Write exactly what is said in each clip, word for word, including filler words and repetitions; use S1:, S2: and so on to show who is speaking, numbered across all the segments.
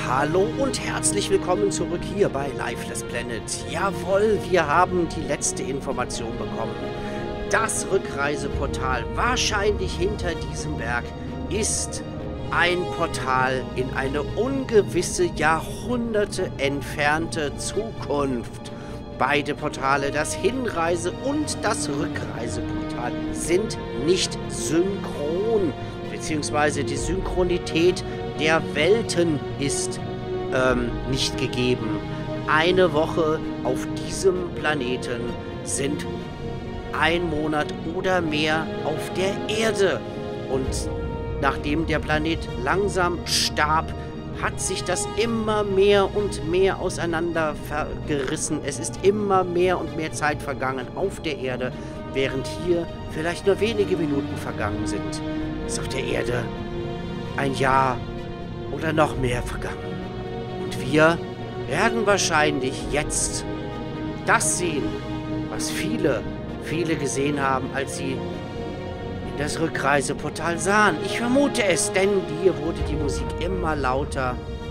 S1: Hallo und herzlich willkommen zurück hier bei Lifeless Planet. Jawohl, wir haben die letzte Information bekommen. Das Rückreiseportal, wahrscheinlich hinter diesem Berg, ist ein Portal in eine ungewisse, Jahrhunderte entfernte Zukunft. Beide Portale, das Hinreise- und das Rückreiseportal, sind nicht synchron, beziehungsweise die Synchronität der Welten ist ähm, nicht gegeben. Eine Woche auf diesem Planeten sind ein Monat oder mehr auf der Erde. Und nachdem der Planet langsam starb, hat sich das immer mehr und mehr auseinandergerissen. Es ist immer mehr und mehr Zeit vergangen auf der Erde, während hier vielleicht nur wenige Minuten vergangen sind. Ist auf der Erde ein Jahr oder noch mehr vergangen. Und wir werden wahrscheinlich jetzt das sehen, was viele, viele gesehen haben, als sie in das Rückreiseportal sahen. Ich vermute es, denn hier wurde die Musik immer lauter.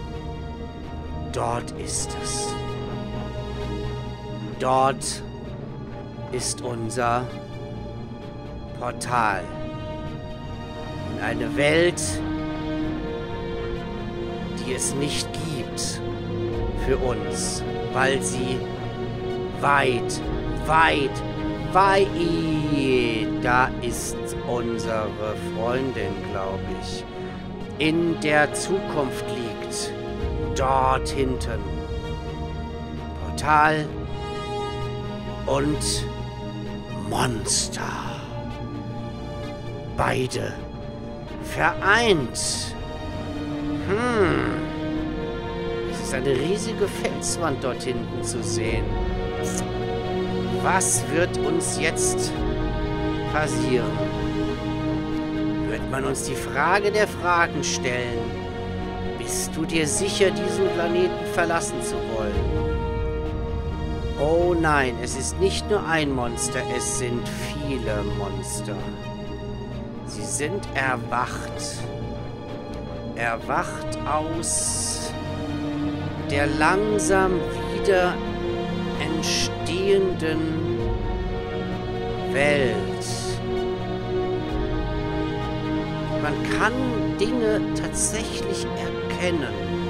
S1: Dort ist es. Dort ist unser Portal. In eine Welt, die es nicht gibt für uns, weil sie weit, weit, weit, da ist unsere Freundin, glaube ich, in der Zukunft liegt. Dort hinten. Portal und Monster. Beide vereint. Hm. Es ist eine riesige Felswand dort hinten zu sehen. Was wird uns jetzt passieren? Wird man uns die Frage der Fragen stellen? Bist du dir sicher, diesen Planeten verlassen zu wollen? Oh nein, es ist nicht nur ein Monster, es sind viele Monster. Sie sind erwacht. Erwacht aus der langsam wieder entstehenden Welt. Man kann Dinge tatsächlich erkennen.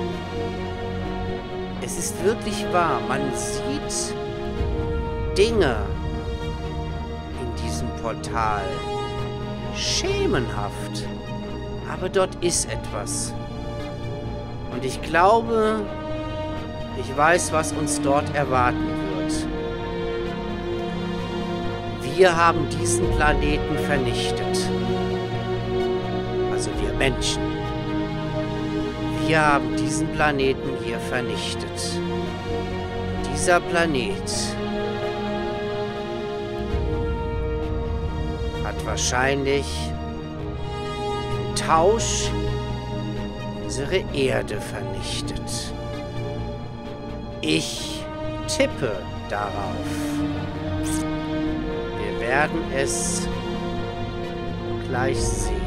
S1: Es ist wirklich wahr, man sieht Dinge in diesem Portal. Schemenhaft. Aber dort ist etwas. Und ich glaube, ich weiß, was uns dort erwarten wird. Wir haben diesen Planeten vernichtet. Also wir Menschen. Wir haben diesen Planeten hier vernichtet. Dieser Planet hat wahrscheinlich Tausch unsere Erde vernichtet. Ich tippe darauf. Wir werden es gleich sehen.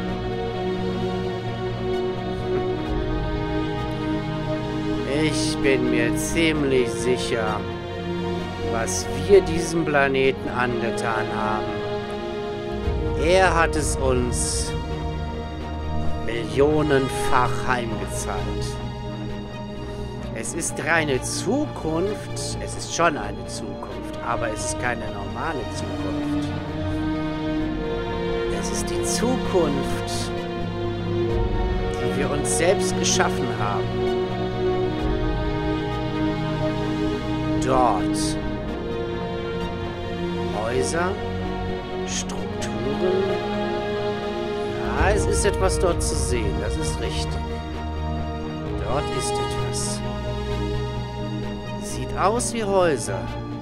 S1: Ich bin mir ziemlich sicher, was wir diesem Planeten angetan haben. Er hat es uns millionenfach heimgezahlt. Es ist reine Zukunft. Es ist schon eine Zukunft, aber es ist keine normale Zukunft. Es ist die Zukunft, die wir uns selbst geschaffen haben. Dort Häuser, Strukturen. Ja, es ist etwas dort zu sehen, das ist richtig. Dort ist etwas. Sieht aus wie Häuser.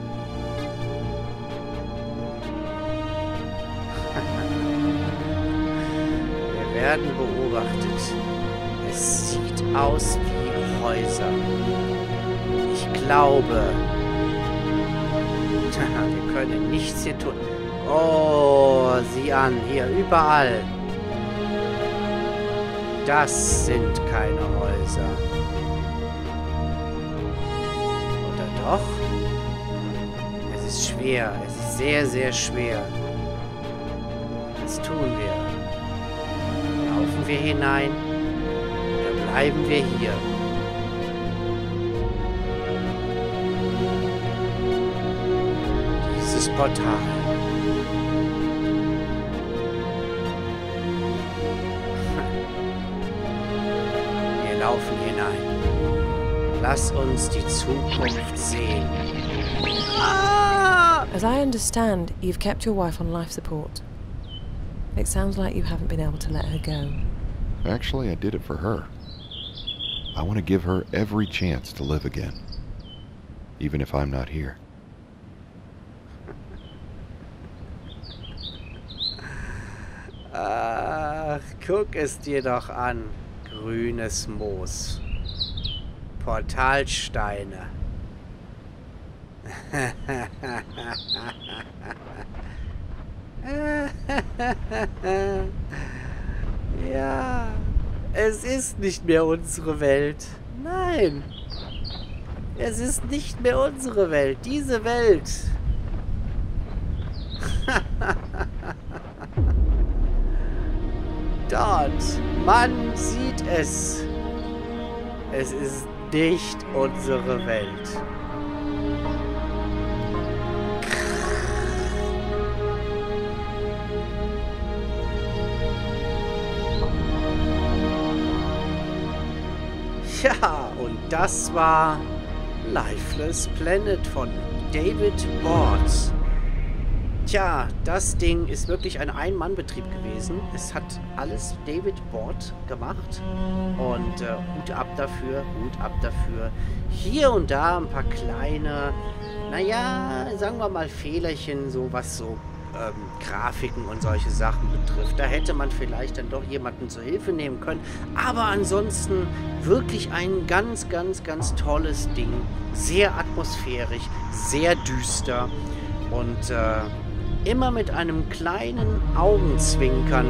S1: Wir werden beobachtet. Es sieht aus wie Häuser. Ich glaube, wir können nichts hier tun. Oh, sieh an, hier überall. Das sind keine Häuser. Doch. Es ist schwer. Es ist sehr, sehr schwer. Was tun wir? Laufen wir hinein? Oder bleiben wir hier? Dieses Portal. Wir laufen hinein. Lass uns die Zukunft sehen. Ah!
S2: As I understand, you've kept your wife on life support. It sounds like you haven't been able to let her go.
S3: Actually, I did it for her. I want to give her every chance to live again. Even if I'm not here.
S1: Ach, guck es dir doch an. Grünes Moos. Portalsteine. Ja, es ist nicht mehr unsere Welt. Nein. Es ist nicht mehr unsere Welt. Diese Welt. Dort. Man sieht es. Es ist nicht unsere Welt. Ja, und das war Lifeless Planet von David Bord. Tja, das Ding ist wirklich ein Ein-Mann-Betrieb gewesen. Es hat alles David Bord gemacht. Und äh, Hut ab dafür, Hut ab dafür. Hier und da ein paar kleine, naja, sagen wir mal Fehlerchen, so was so ähm, Grafiken und solche Sachen betrifft. Da hätte man vielleicht dann doch jemanden zur Hilfe nehmen können. Aber ansonsten wirklich ein ganz, ganz, ganz tolles Ding. Sehr atmosphärisch, sehr düster und äh, immer mit einem kleinen Augenzwinkern.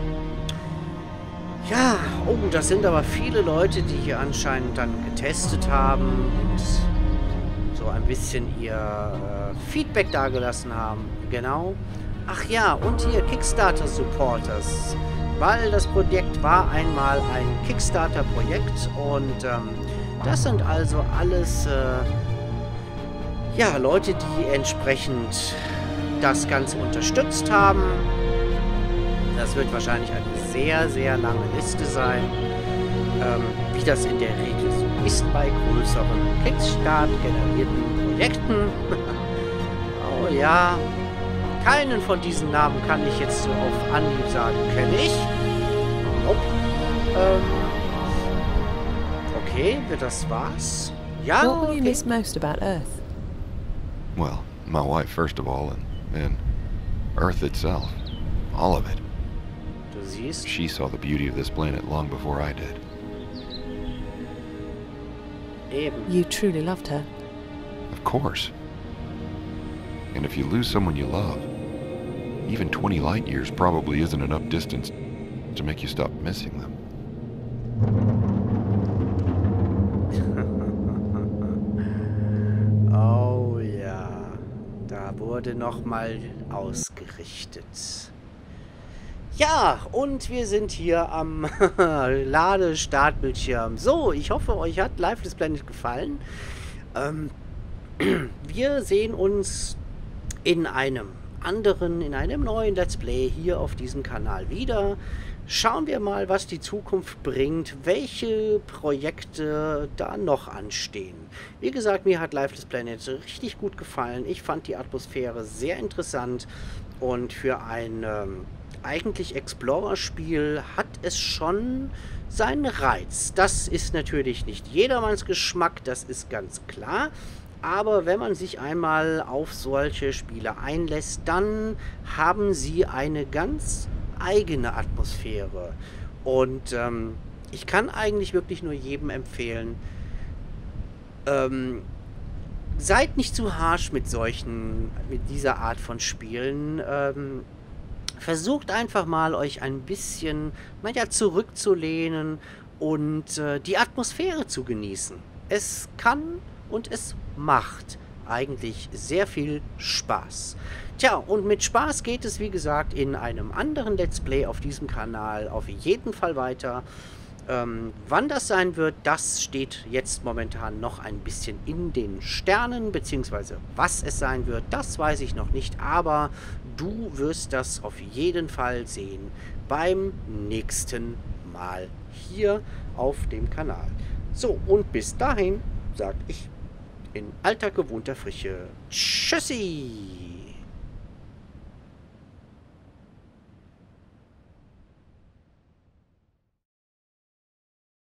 S1: Ja, oh, das sind aber viele Leute, die hier anscheinend dann getestet haben und so ein bisschen ihr äh, Feedback dagelassen haben. Genau. Ach ja, und hier Kickstarter-Supporters. Weil das Projekt war einmal ein Kickstarter-Projekt und ähm, das sind also alles äh, ja, Leute, die entsprechend das Ganze unterstützt haben. Das wird wahrscheinlich eine sehr, sehr lange Liste sein. Ähm, wie das in der Regel so ist bei größeren Kickstart-generierten Projekten. Oh ja. Keinen von diesen Namen kann ich jetzt so auf Anhieb sagen, kenne ich. Nope. Ähm, okay, das war's. Ja,
S2: What will you
S1: okay.
S2: miss most about Earth?
S3: Well, my wife first of all, and then Earth itself. All of it.
S1: Du siehst.
S3: She saw the beauty of this planet long before I did.
S1: Eben.
S2: You truly loved her.
S3: Of course. And if you lose someone you love, even twenty light years probably isn't enough distance to make you stop missing them.
S1: Oh ja, da wurde nochmal ausgerichtet. Ja, und wir sind hier am Ladestartbildschirm. So, ich hoffe, euch hat Lifeless Planet gefallen. Ähm, wir sehen uns in einem anderen, in einem neuen Let's Play hier auf diesem Kanal wieder. Schauen wir mal, was die Zukunft bringt, welche Projekte da noch anstehen. Wie gesagt, mir hat Lifeless Planet richtig gut gefallen. Ich fand die Atmosphäre sehr interessant und für ein ähm, eigentlich Explorer-Spiel hat es schon seinen Reiz. Das ist natürlich nicht jedermanns Geschmack, das ist ganz klar. Aber wenn man sich einmal auf solche Spiele einlässt, dann haben sie eine ganz eigene Atmosphäre. Und ähm, ich kann eigentlich wirklich nur jedem empfehlen, ähm, seid nicht zu harsch mit solchen, mit dieser Art von Spielen. Ähm, versucht einfach mal, euch ein bisschen, naja, zurückzulehnen und äh, die Atmosphäre zu genießen. Es kann und es macht eigentlich sehr viel Spaß. Tja, und mit Spaß geht es, wie gesagt, in einem anderen Let's Play auf diesem Kanal auf jeden Fall weiter. Ähm, wann das sein wird, das steht jetzt momentan noch ein bisschen in den Sternen, beziehungsweise was es sein wird, das weiß ich noch nicht, aber du wirst das auf jeden Fall sehen beim nächsten Mal hier auf dem Kanal. So, und bis dahin sage ich in alter gewohnter Frische Tschüssi!